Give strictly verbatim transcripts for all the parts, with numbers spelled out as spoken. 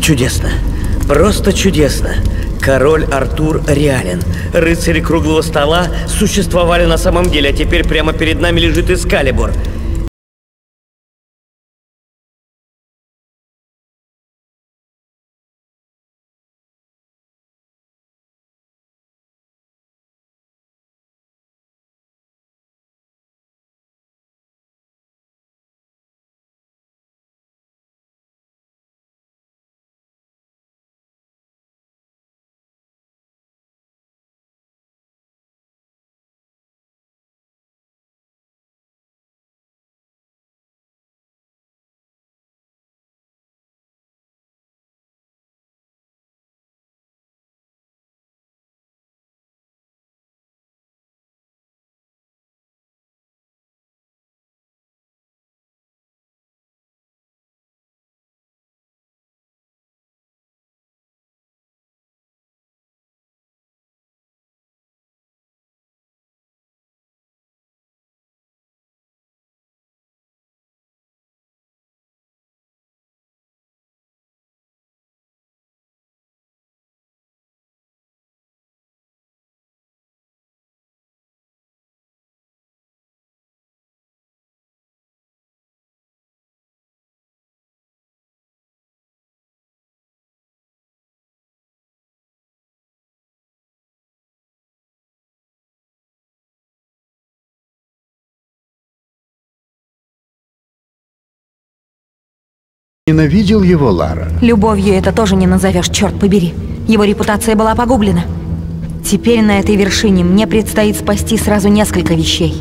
Чудесно. Просто чудесно. Король Артур реален. Рыцари круглого стола существовали на самом деле, а теперь прямо перед нами лежит Эскалибур. Ненавидел его Лара. Любовью это тоже не назовешь, черт побери. Его репутация была погублена. Теперь на этой вершине мне предстоит спасти сразу несколько вещей.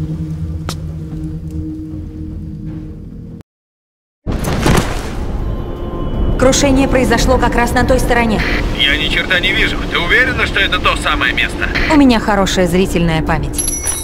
Крушение произошло как раз на той стороне. Я ни черта не вижу. Ты уверена, что это то самое место? У меня хорошая зрительная память.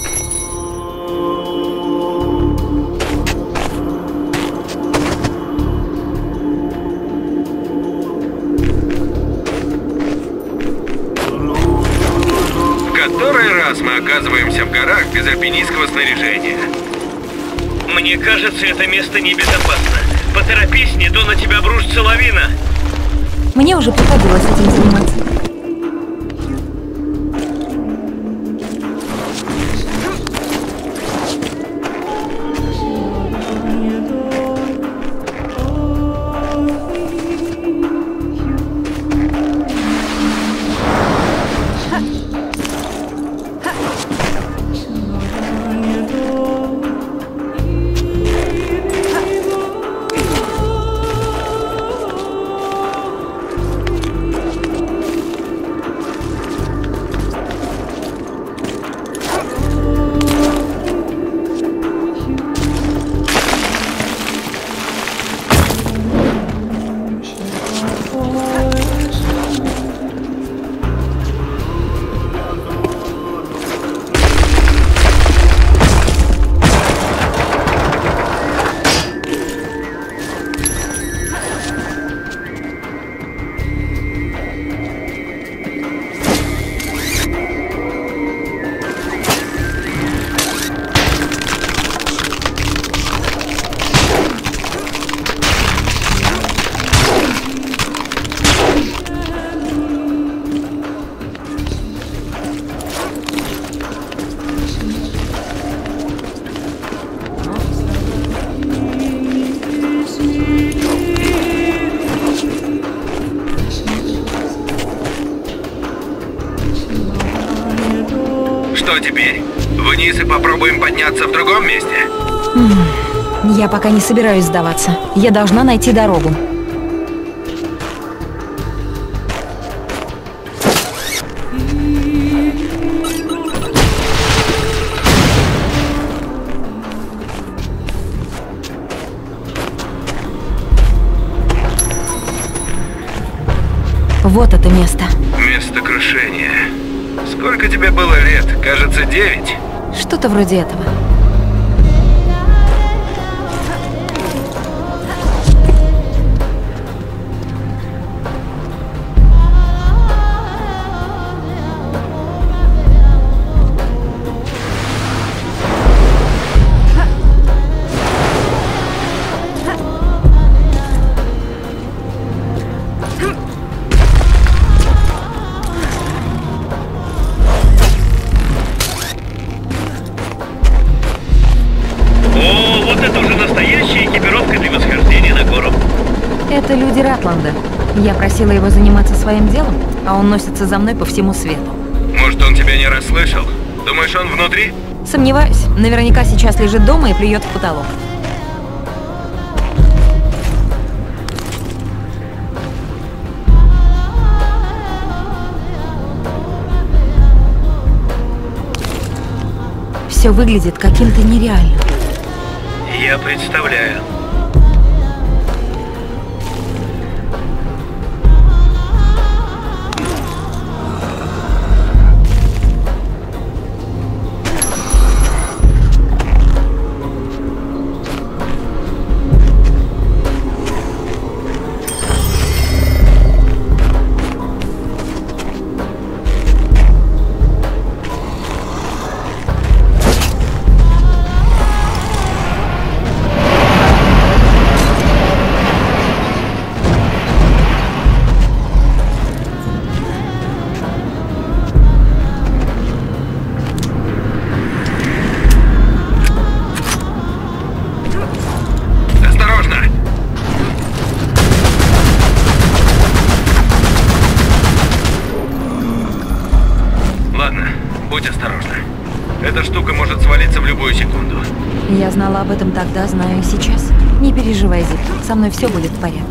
Который раз мы оказываемся в горах без альпинистского снаряжения. Мне кажется, это место небезопасно. Поторопись, не то на тебя обрушится лавина. Мне уже приходилось этим заниматься. Что теперь? Вниз и попробуем подняться в другом месте? Я пока не собираюсь сдаваться. Я должна найти дорогу. Вот это место. Место крушения. Сколько тебе было лет? Кажется, девять. Что-то вроде этого. Я просила его заниматься своим делом, а он носится за мной по всему свету. Может, он тебя не расслышал? Думаешь, он внутри? Сомневаюсь. Наверняка сейчас лежит дома и плюет в потолок. Все выглядит каким-то нереальным. Я представляю. Будь осторожна. Эта штука может свалиться в любую секунду. Я знала об этом тогда, знаю и сейчас. Не переживай, Зип, со мной все будет в порядке.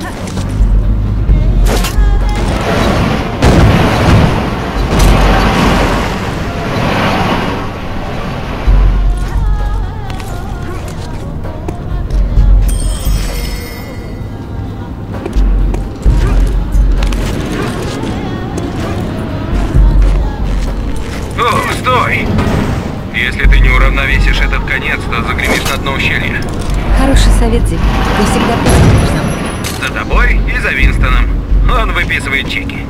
Стой! Если ты не уравновесишь этот конец, то загремишь на дно ущелья. Хороший совет, Зип. Ты всегда присмотришь за мной. За тобой и за Винстоном. Он выписывает чеки.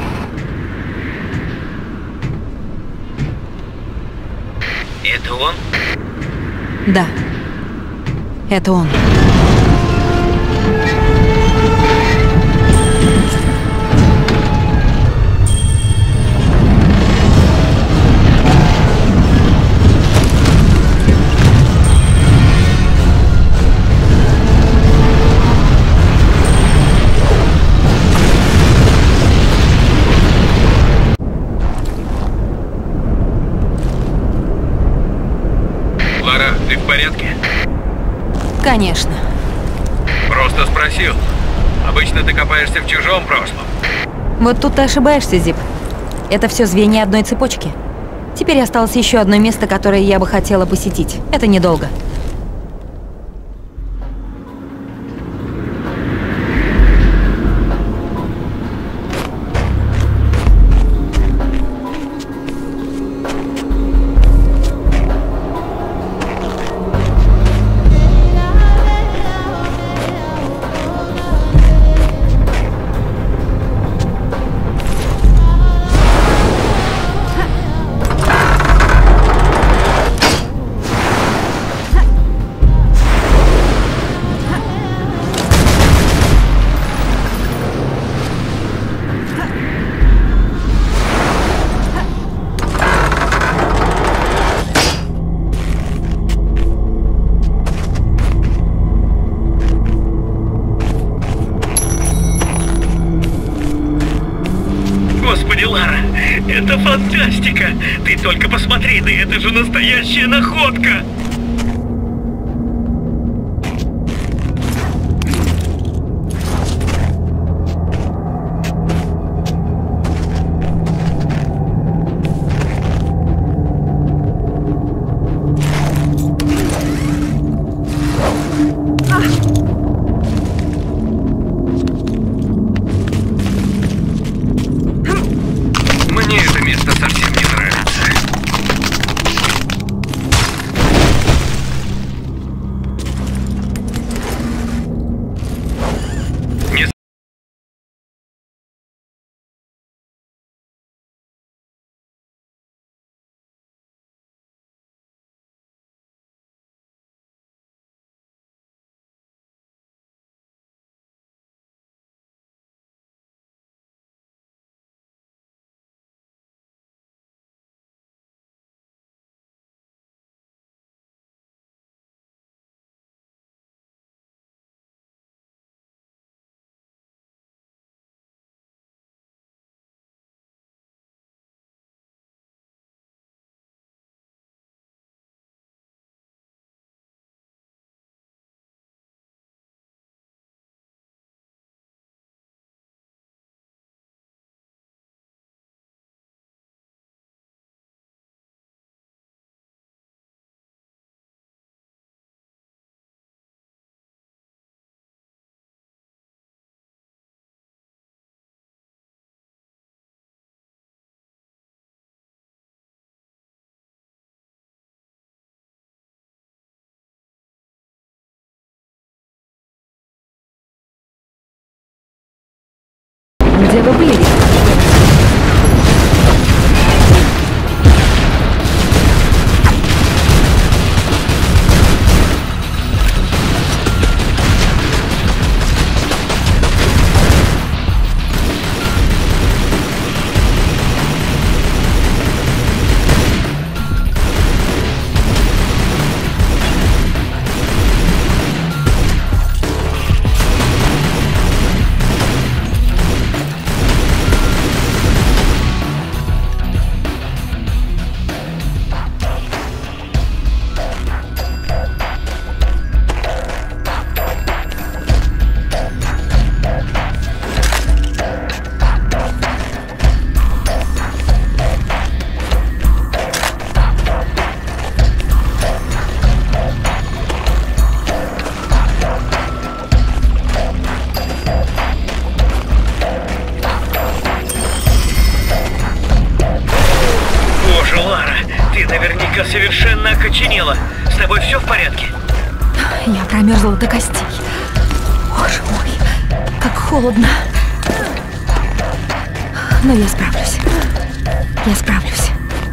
Это он? Да. Это он. Лара, ты в порядке? Конечно. Просто спросил. Обычно ты копаешься в чужом прошлом. Вот тут ты ошибаешься, Зип. Это все звенья одной цепочки. Теперь осталось еще одно место, которое я бы хотела посетить. Это недолго. Господи, Лара, это фантастика! Ты только посмотри, да это же настоящая находка! Мне это место совсем не нравится. где вы были? Совершенно окоченела. С тобой все в порядке? Я промерзла до костей. Боже мой, как холодно. Но я справлюсь. Я справлюсь.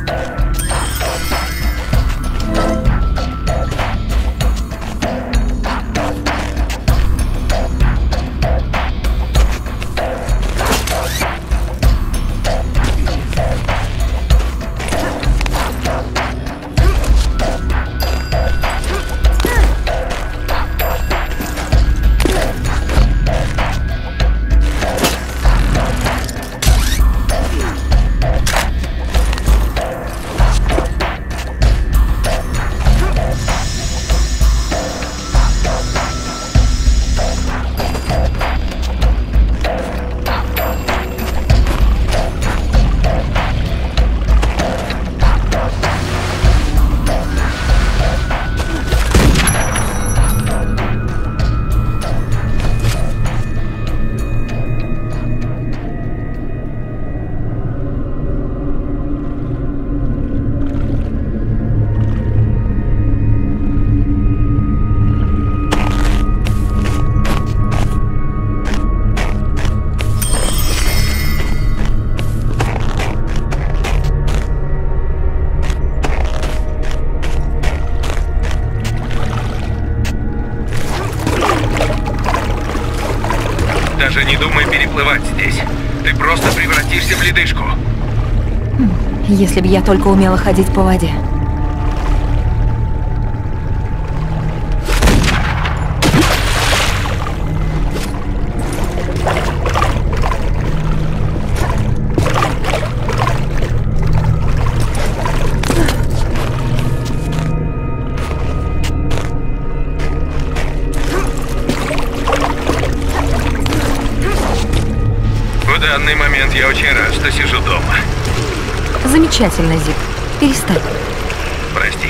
Даже не думай переплывать здесь. Ты просто превратишься в ледышку. Если бы я только умела ходить по воде. В данный момент я очень рад, что сижу дома. Замечательно, Зик. Перестань. Прости.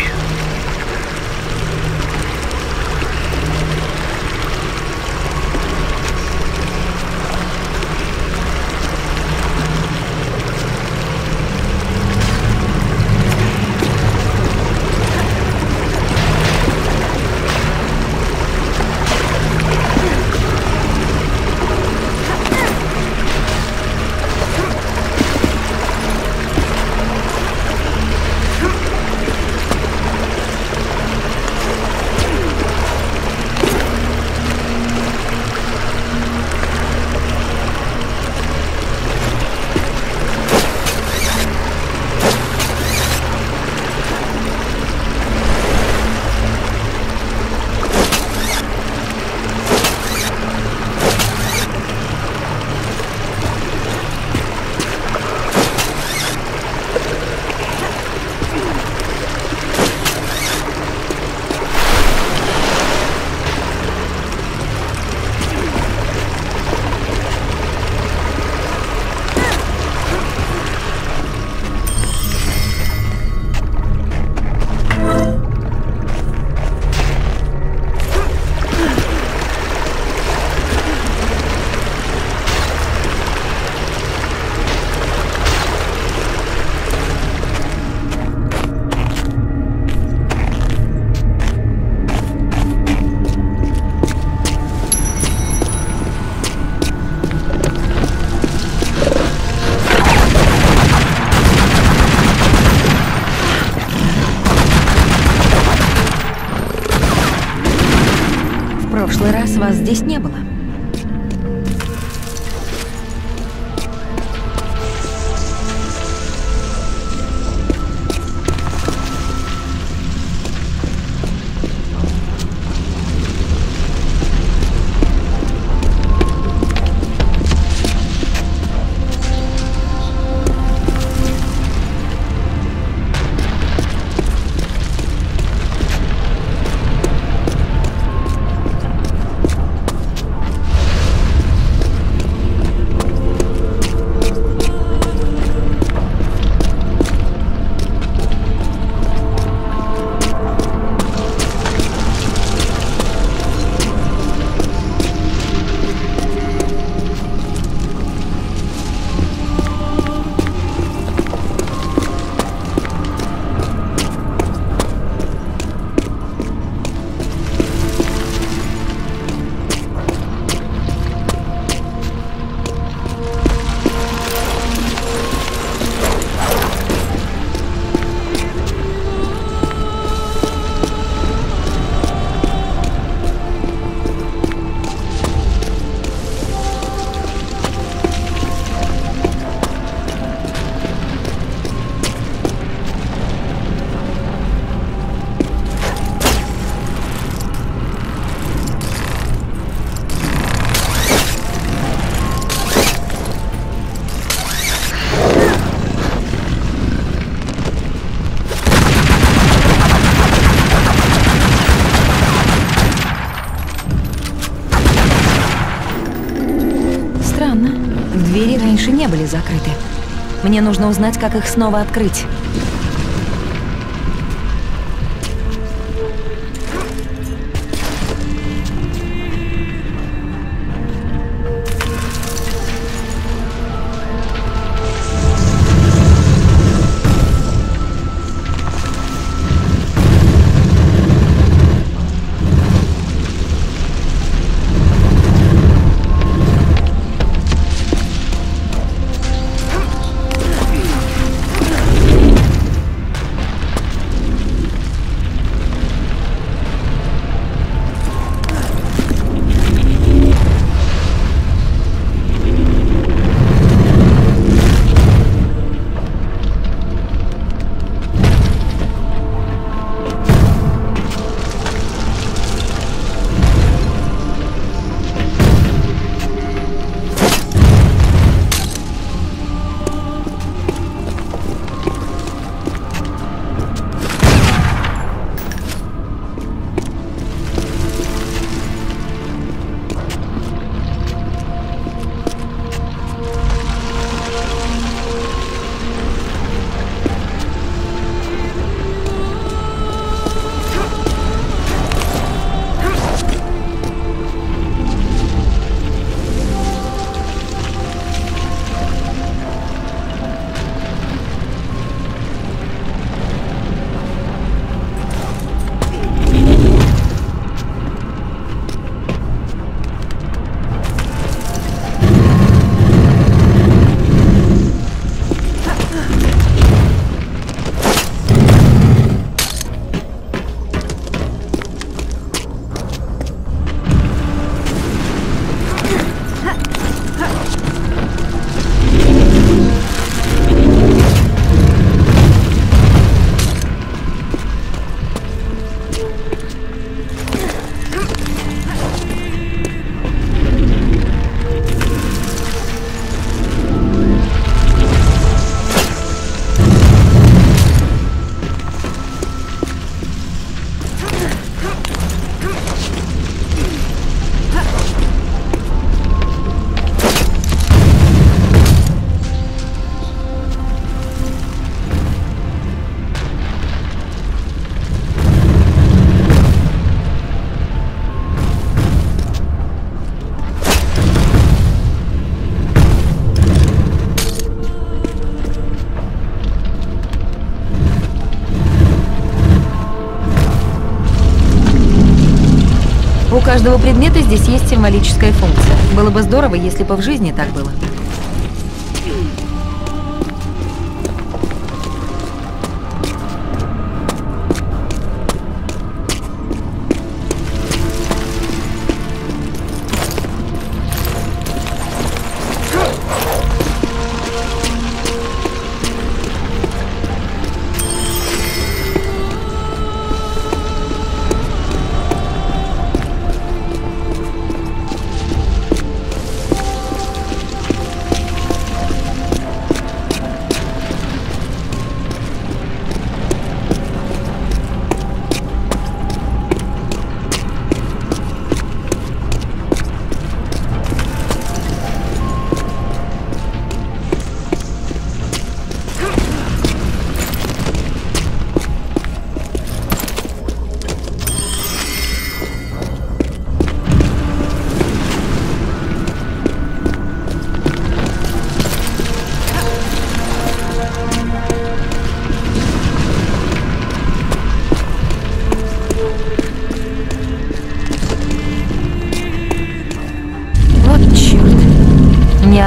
здесь не было. Двери раньше не были закрыты. Мне нужно узнать, как их снова открыть. У каждого предмета здесь есть символическая функция. Было бы здорово, если бы в жизни так было.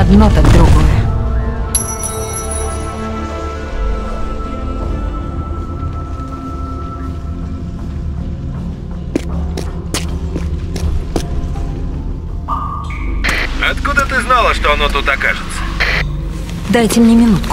одно, так другое. Откуда ты знала, что оно тут окажется? Дайте мне минутку.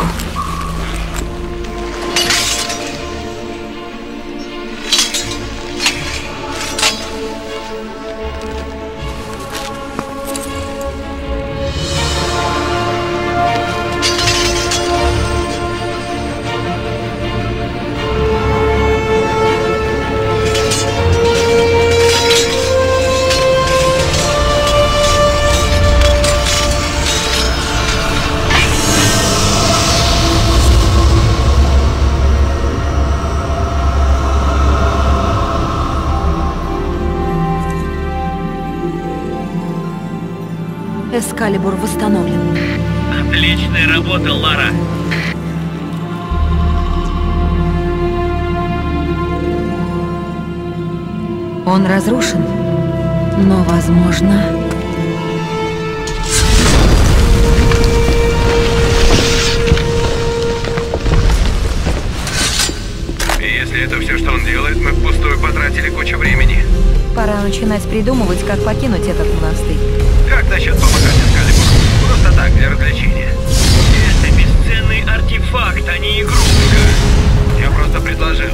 Эскалибур восстановлен. Отличная работа, Лара. Он разрушен, но, возможно... Если это все, что он делает, мы впустую потратили кучу времени. Пора начинать придумывать, как покинуть этот монастырь. Как насчет помахать Эскалибуру? Просто так, для развлечения. Это бесценный артефакт, а не игрушка. Я просто предложил.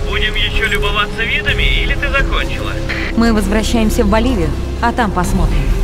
Мы возвращаемся в Боливию, а там посмотрим.